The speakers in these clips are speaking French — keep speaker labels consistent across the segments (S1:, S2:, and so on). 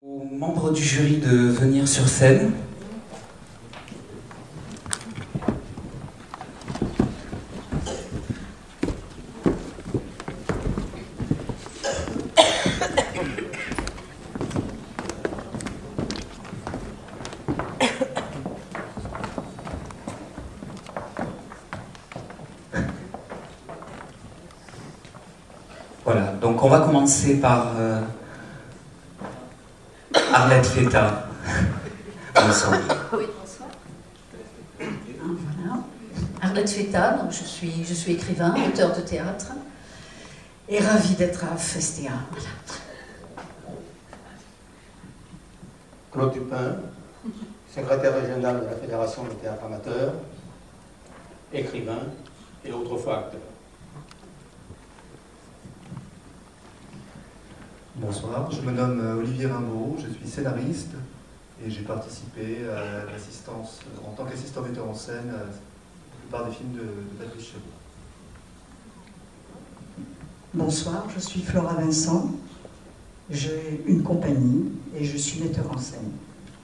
S1: Aux membres du jury de venir sur scène. Voilà, donc on va commencer par Arlette Feta. Bonsoir.
S2: Oui, bonsoir. Voilà. Arlette Feta, donc je suis écrivain, auteur de théâtre, et ravie d'être à Festea. Voilà.
S3: Claude Dupin, secrétaire régional de la Fédération du théâtre amateur, écrivain et autrefois acteur.
S4: Bonsoir, je me nomme Olivier Rimbaud, je suis scénariste et j'ai participé à l'assistance, en tant qu'assistant metteur en scène, à la plupart des films de Patrice Chabot.
S5: Bonsoir, je suis Flora Vincent, j'ai une compagnie et je suis metteur en scène.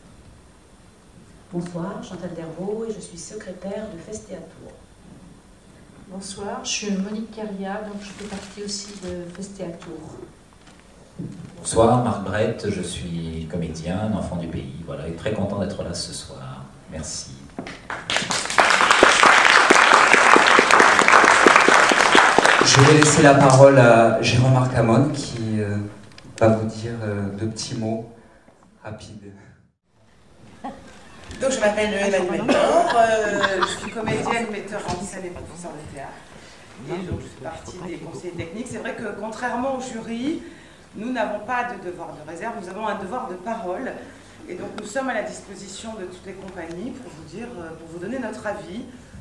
S6: Bonsoir, Chantal Dervaux et je suis secrétaire de Festea Tour.
S7: Bonsoir, je suis Monique Carria, donc je fais partie aussi de Festea Tour.
S8: Bonsoir, Marc Brett, je suis comédien, un enfant du pays, voilà, et très content d'être là ce soir. Merci.
S1: Je vais laisser la parole à Jérôme Arcamon qui va vous dire deux petits mots rapides.
S9: Donc je m'appelle Emmanuelle Mort, je suis comédienne, metteur en scène et professeur de théâtre. Et donc je fais partie des conseillers techniques. C'est vrai que contrairement au jury, nous n'avons pas de devoir de réserve, nous avons un devoir de parole. Et donc nous sommes à la disposition de toutes les compagnies pour vous dire, pour vous donner notre avis.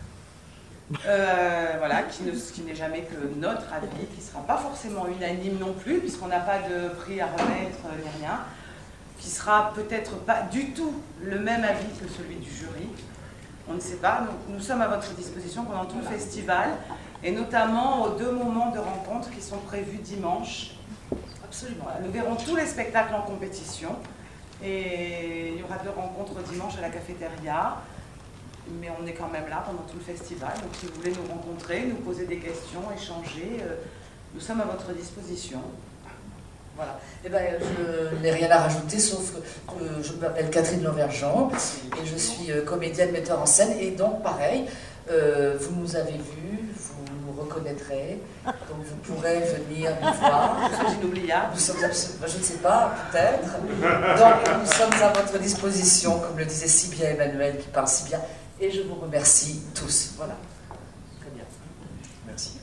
S9: Voilà, qui n'est jamais que notre avis, qui ne sera pas forcément unanime non plus, puisqu'on n'a pas de prix à remettre ni rien, qui sera peut-être pas du tout le même avis que celui du jury. On ne sait pas, nous sommes à votre disposition pendant tout le festival, et notamment aux deux moments de rencontre qui sont prévus dimanche. Absolument. Nous verrons tous les spectacles en compétition et il y aura deux rencontres dimanche à la cafétéria, mais on est quand même là pendant tout le festival. Donc si vous voulez nous rencontrer, nous poser des questions, échanger, nous sommes à votre disposition.
S2: Voilà. Eh ben, je n'ai rien à rajouter, sauf que je m'appelle Catherine Lauvergeant et je suis comédienne, metteur en scène. Et donc, pareil, vous nous avez vus, vous nous reconnaîtrez, donc vous pourrez venir nous voir.
S9: Nous sommes inoubliables.
S2: Nous sommes je ne sais pas, peut-être. Donc, nous sommes à votre disposition, comme le disait si bien Emmanuel, qui parle si bien. Et je vous remercie tous. Voilà. Très bien.
S8: Merci.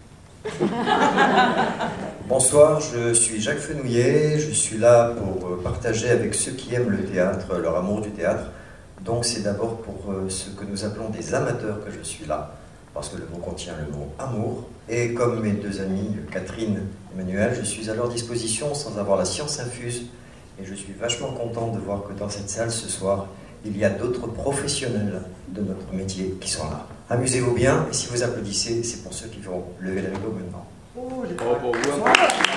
S10: Bonsoir, je suis Jacques Fenouillet, je suis là pour partager avec ceux qui aiment le théâtre, leur amour du théâtre. Donc c'est d'abord pour ce que nous appelons des amateurs que je suis là, parce que le mot contient le mot amour. Et comme mes deux amis, Catherine et Emmanuel, je suis à leur disposition sans avoir la science infuse. Et je suis vachement content de voir que dans cette salle ce soir, il y a d'autres professionnels de notre métier qui sont là. Amusez-vous bien, et si vous applaudissez, c'est pour ceux qui vont lever le rideau maintenant.
S9: Oh,